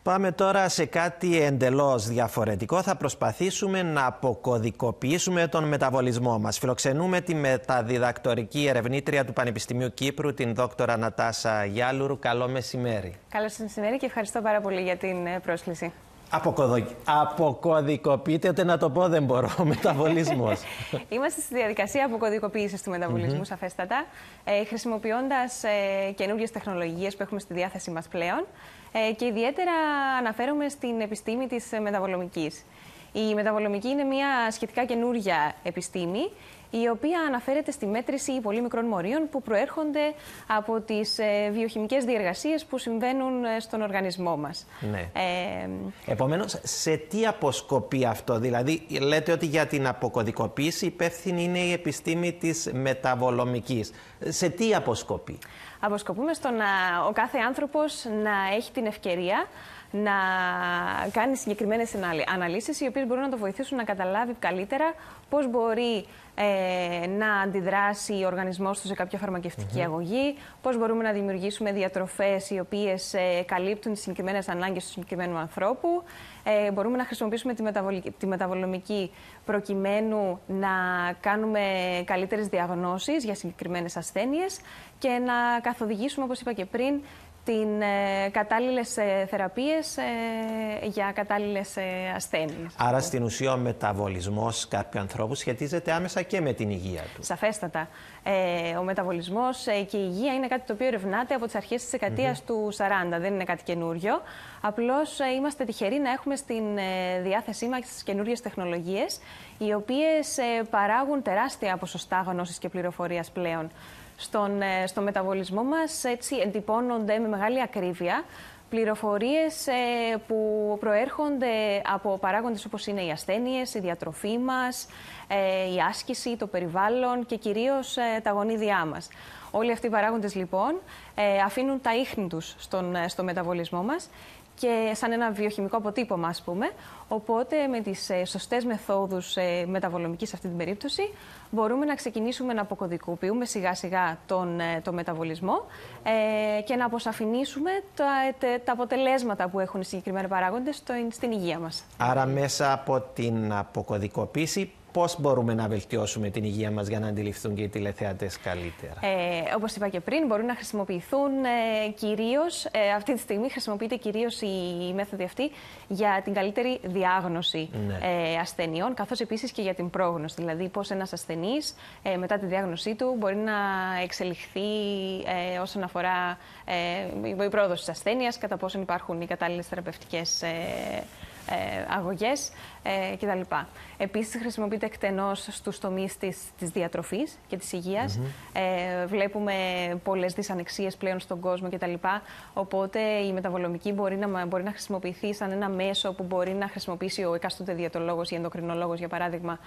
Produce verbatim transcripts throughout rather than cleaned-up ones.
Πάμε τώρα σε κάτι εντελώς διαφορετικό. Θα προσπαθήσουμε να αποκωδικοποιήσουμε τον μεταβολισμό μας. Φιλοξενούμε τη μεταδιδακτορική ερευνήτρια του Πανεπιστημίου Κύπρου, την δόκτωρα Νατάσα Γιάλουρου. Καλό μεσημέρι. Καλό μεσημέρι και ευχαριστώ πάρα πολύ για την πρόσκληση. Αποκωδο... Αποκωδικοποιείτε, ούτε να το πω δεν μπορώ, ο μεταβολισμός. Είμαστε στη διαδικασία αποκωδικοποίησης του μεταβολισμού, mm-hmm. σαφέστατα, ε, χρησιμοποιώντας ε, καινούργιες τεχνολογίες που έχουμε στη διάθεσή μας πλέον ε, και ιδιαίτερα αναφέρομαι στην επιστήμη της μεταβολομικής. Η μεταβολομική είναι μια σχετικά καινούργια επιστήμη, η οποία αναφέρεται στη μέτρηση πολύ μικρών μορίων που προέρχονται από τις ε, βιοχημικές διεργασίες που συμβαίνουν στον οργανισμό μας. Ναι. Ε, Επομένως, σε τι αποσκοπεί αυτό? Δηλαδή, λέτε ότι για την αποκωδικοποίηση υπεύθυνη είναι η επιστήμη της μεταβολομικής. Σε τι αποσκοπεί? Αποσκοπούμε στο να ο κάθε άνθρωπος να έχει την ευκαιρία να κάνει συγκεκριμένες αναλύσεις, οι οποίες μπορούν να το βοηθήσουν να καταλάβει καλύτερα πώς μπορεί ε, να αντιδράσει ο οργανισμός του σε κάποια φαρμακευτική mm-hmm. αγωγή, πώς μπορούμε να δημιουργήσουμε διατροφές οι οποίες ε, καλύπτουν τις συγκεκριμένες ανάγκες του συγκεκριμένου ανθρώπου. Ε, μπορούμε να χρησιμοποιήσουμε τη, τη μεταβολομική προκειμένου να κάνουμε καλύτερες διαγνώσεις για συγκεκριμένες ασθένειες και να καθοδηγήσουμε, όπως είπα και πριν, την ε, κατάλληλες ε, θεραπείες ε, για κατάλληλες ε, ασθένειες. Άρα, στην ουσία, ο μεταβολισμός κάποιου ανθρώπου σχετίζεται άμεσα και με την υγεία του. Σαφέστατα. Ε, ο μεταβολισμός ε, και η υγεία είναι κάτι το οποίο ερευνάται από τις αρχές της δεκαετίας mm-hmm. του σαράντα. Δεν είναι κάτι καινούριο. Απλώς ε, είμαστε τυχεροί να έχουμε στην ε, διάθεσή μας τις καινούριες τεχνολογίες, οι οποίες ε, παράγουν τεράστια ποσοστά γνώσης και πληροφορίας πλέον. Στον, στο μεταβολισμό μας έτσι εντυπώνονται με μεγάλη ακρίβεια πληροφορίες ε, που προέρχονται από παράγοντες όπως είναι οι ασθένειες, η διατροφή μας, ε, η άσκηση, το περιβάλλον και κυρίως ε, τα γονίδια μας. Όλοι αυτοί οι παράγοντες λοιπόν ε, αφήνουν τα ίχνη τους στον, στο μεταβολισμό μας και σαν ένα βιοχημικό αποτύπωμα, ας πούμε. Οπότε με τις ε, σωστές μεθόδους ε, μεταβολομικής σε αυτή την περίπτωση μπορούμε να ξεκινήσουμε να αποκωδικοποιούμε σιγά σιγά τον ε, το μεταβολισμό ε, και να αποσαφηνίσουμε τα, τε, τα αποτελέσματα που έχουν οι συγκεκριμένοι παράγοντες στο, στην υγεία μας. Άρα μέσα από την αποκωδικοποίηση πώς μπορούμε να βελτιώσουμε την υγεία μας για να αντιληφθούν και οι τηλεθεατές καλύτερα? Ε, όπως είπα και πριν, μπορούν να χρησιμοποιηθούν ε, κυρίως, ε, αυτή τη στιγμή χρησιμοποιείται κυρίως η, η μέθοδη αυτή για την καλύτερη διάγνωση ναι. ε, ασθενειών, καθώς επίσης και για την πρόγνωση. Δηλαδή, πώς ένας ασθενής ε, μετά τη διάγνωσή του μπορεί να εξελιχθεί ε, όσον αφορά ε, η πρόοδος της ασθένειας, κατά πόσον υπάρχουν οι κατάλληλες θεραπευτικές ε, Ε, αγωγές ε, κτλ. Επίσης χρησιμοποιείται εκτενώς στους τομείς της, της διατροφής και της υγείας. Mm-hmm. Ε, βλέπουμε πολλές δυσανεξίες πλέον στον κόσμο κτλ. Οπότε η μεταβολομική μπορεί να, μπορεί να χρησιμοποιηθεί σαν ένα μέσο που μπορεί να χρησιμοποιήσει ο εκάστοτε διαιτολόγος ή ενδοκρινολόγος, για παράδειγμα,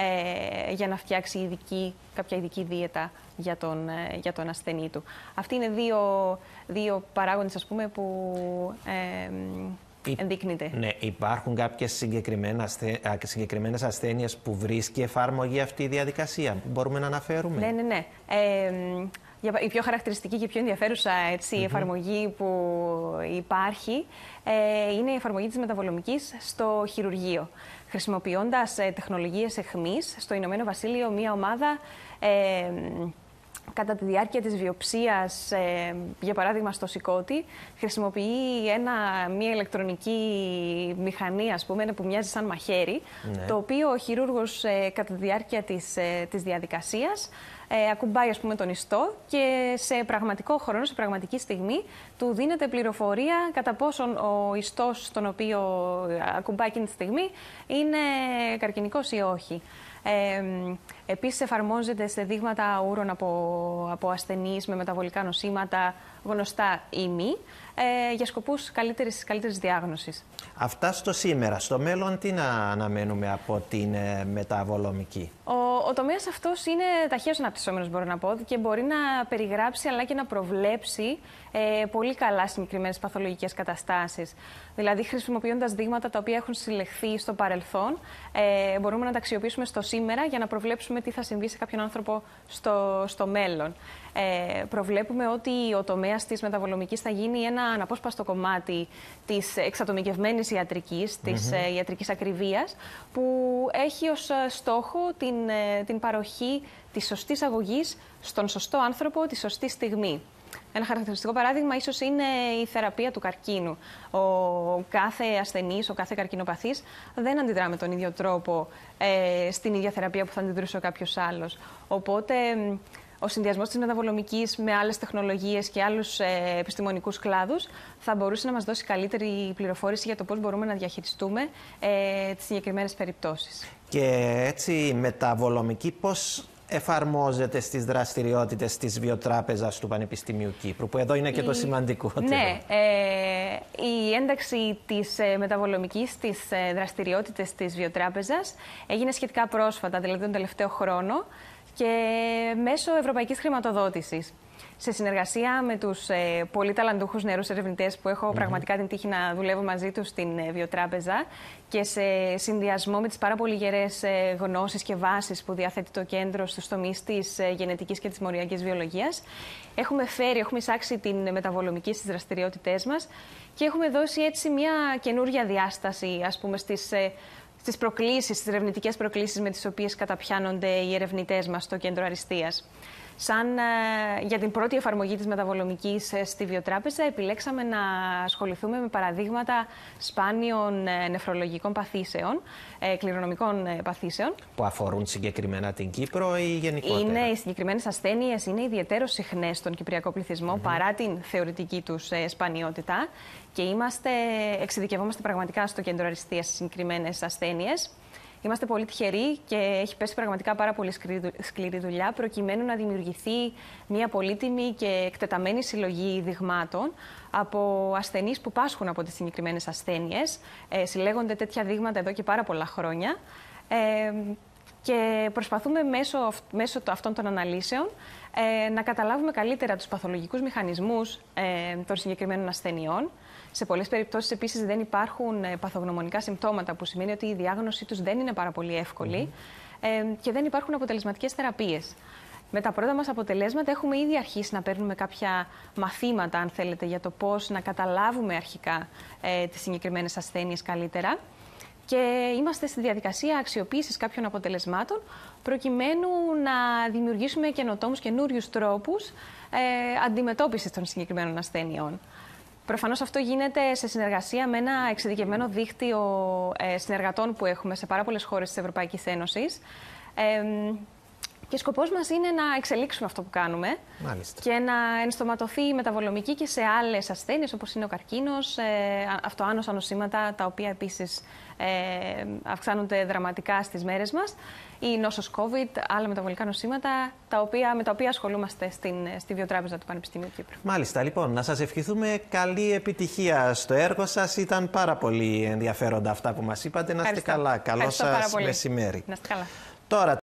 ε, για να φτιάξει ειδική, κάποια ειδική δίαιτα για τον, ε, για τον ασθενή του. Αυτοί είναι δύο, δύο παράγοντες, ας πούμε, που ε, ενδείκνυται. Ναι, υπάρχουν κάποιες συγκεκριμένες ασθένειες που βρίσκει εφαρμογή αυτή η διαδικασία, που μπορούμε να αναφέρουμε? Ναι, ναι, ναι. Ε, η πιο χαρακτηριστική και πιο ενδιαφέρουσα έτσι, mm-hmm. εφαρμογή που υπάρχει ε, είναι η εφαρμογή της μεταβολομικής στο χειρουργείο. Χρησιμοποιώντας ε, τεχνολογίες εχμής, στο Ηνωμένο Βασίλειο μία ομάδα ε, κατά τη διάρκεια της βιοψίας, ε, για παράδειγμα στο σηκώτη, χρησιμοποιεί ένα, μια ηλεκτρονική μηχανή, ας πούμε, που μοιάζει σαν μαχαίρι, ναι. το οποίο ο χειρούργος ε, κατά τη διάρκεια της, ε, της διαδικασίας ε, ακουμπάει, ας πούμε, τον ιστό και σε πραγματικό χρόνο, σε πραγματική στιγμή, του δίνεται πληροφορία κατά πόσον ο ιστός στον οποίο ακουμπάει εκείνη τη στιγμή είναι καρκινικός ή όχι. Ε, επίσης εφαρμόζεται σε δείγματα ούρων από, από ασθενείς με μεταβολικά νοσήματα, γνωστά ή μη, ε, για σκοπούς καλύτερης, καλύτερης διάγνωσης. Αυτά στο σήμερα. Στο μέλλον τι να αναμένουμε από την ε, μεταβολομική? Ο, ο τομέας αυτός είναι ταχαίως αναπτυσσόμενος, μπορώ να πω, και μπορεί να περιγράψει αλλά και να προβλέψει ε, πολύ καλά συγκεκριμένες παθολογικές καταστάσεις. Δηλαδή, χρησιμοποιώντας δείγματα τα οποία έχουν συλλεχθεί στο παρελθόν, ε, μπορούμε να τα αξιοποιήσουμε στο σήμερα για να προβλέψουμε τι θα συμβεί σε κάποιον άνθρωπο στο, στο μέλλον. Ε, προβλέπουμε ότι ο τομέας της μεταβολομικής θα γίνει ένα αναπόσπαστο κομμάτι της εξατομικευμένης ιατρικής, της mm-hmm. ιατρικής ακριβίας, που έχει ως στόχο την, την παροχή της σωστής αγωγής στον σωστό άνθρωπο τη σωστή στιγμή. Ένα χαρακτηριστικό παράδειγμα ίσως είναι η θεραπεία του καρκίνου. Ο κάθε ασθενής, ο κάθε καρκινοπαθής δεν αντιδρά με τον ίδιο τρόπο ε, στην ίδια θεραπεία που θα αντιδρούσε ο κάποιος άλλος. Οπότε ο συνδυασμός της μεταβολομικής με άλλες τεχνολογίες και άλλους ε, επιστημονικούς κλάδους θα μπορούσε να μας δώσει καλύτερη πληροφόρηση για το πώς μπορούμε να διαχειριστούμε ε, τις συγκεκριμένες περιπτώσεις. Και έτσι η μεταβολομική πώς εφαρμόζεται στις δραστηριότητες της Βιοτράπεζας του Πανεπιστημίου Κύπρου, που εδώ είναι και η... το σημαντικότερο. Ναι, ε, η ένταξη της ε, μεταβολομικής στις ε, δραστηριότητες της Βιοτράπεζας έγινε σχετικά πρόσφατα, δηλαδή τον τελευταίο χρόνο, και μέσω ευρωπαϊκής χρηματοδότησης. Σε συνεργασία με τους ε, πολύ ταλαντούχους νεαρούς ερευνητές που έχω mm-hmm. πραγματικά την τύχη να δουλεύω μαζί τους στην ε, Βιοτράπεζα, και σε συνδυασμό με τις πάρα πολύ γερές ε, γνώσεις και βάσεις που διαθέτει το κέντρο στους τομείς της ε, γενετικής και της μοριακής βιολογίας, έχουμε φέρει, έχουμε εισάξει την μεταβολομική στις δραστηριότητές μας και έχουμε δώσει έτσι μια καινούργια διάσταση, ας πούμε, στις ε, στις προκλήσεις, στις ερευνητικές προκλήσεις με τις οποίες καταπιάνονται οι ερευνητές μας στο κέντρο αριστείας. Σαν ε, για την πρώτη εφαρμογή της μεταβολομικής ε, στη Βιοτράπεζα, επιλέξαμε να ασχοληθούμε με παραδείγματα σπάνιων ε, νεφρολογικών παθήσεων, ε, κληρονομικών ε, παθήσεων. Που αφορούν συγκεκριμένα την Κύπρο ή γενικότερα? Είναι, οι συγκεκριμένες ασθένειες είναι ιδιαιτέρως συχνές στον κυπριακό πληθυσμό, mm-hmm. παρά την θεωρητική τους ε, σπανιότητα. Και είμαστε, εξειδικευόμαστε πραγματικά στο κέντρο αριστείας στις συγκεκριμένες ασθένειες. Είμαστε πολύ τυχεροί και έχει πέσει πραγματικά πάρα πολύ σκληρή δουλειά προκειμένου να δημιουργηθεί μια πολύτιμη και εκτεταμένη συλλογή δειγμάτων από ασθενείς που πάσχουν από τις συγκεκριμένες ασθένειες. Ε, συλλέγονται τέτοια δείγματα εδώ και πάρα πολλά χρόνια. Ε, και προσπαθούμε μέσω, μέσω αυτών των αναλύσεων ε, να καταλάβουμε καλύτερα τους παθολογικούς μηχανισμούς ε, των συγκεκριμένων ασθενειών. Σε πολλές περιπτώσεις επίσης δεν υπάρχουν ε, παθογνωμονικά συμπτώματα, που σημαίνει ότι η διάγνωσή τους δεν είναι πάρα πολύ εύκολη mm-hmm. ε, και δεν υπάρχουν αποτελεσματικές θεραπείες. Με τα πρώτα μας αποτελέσματα έχουμε ήδη αρχίσει να παίρνουμε κάποια μαθήματα, αν θέλετε, για το πώς να καταλάβουμε αρχικά ε, τις συγκεκριμένες ασθένειες καλύτερα. Και είμαστε στη διαδικασία αξιοποίησης κάποιων αποτελεσμάτων, προκειμένου να δημιουργήσουμε καινοτόμους καινούριους τρόπους ε, αντιμετώπισης των συγκεκριμένων ασθένειων. Προφανώς αυτό γίνεται σε συνεργασία με ένα εξειδικευμένο δίκτυο ε, συνεργατών που έχουμε σε πάρα πολλές χώρες της Ευρωπαϊκής Ένωσης. Ε, Και σκοπός μας είναι να εξελίξουμε αυτό που κάνουμε. Μάλιστα. Και να ενστοματωθεί η μεταβολομική και σε άλλες ασθένειες, όπως είναι ο καρκίνος, ε, αυτοάνωσα νοσήματα, τα οποία επίσης ε, αυξάνονται δραματικά στις μέρες μας, η νόσος COVID, άλλα μεταβολικά νοσήματα, τα οποία, με τα οποία ασχολούμαστε στην, στη Βιοτράπεζα του Πανεπιστημίου Κύπρου. Μάλιστα. Λοιπόν, να σας ευχηθούμε καλή επιτυχία στο έργο σας. Ήταν πάρα πολύ ενδιαφέροντα αυτά που μας είπατε. Να είστε καλά. Καλό σας μεσημέρι. Να είστε καλά. Τώρα,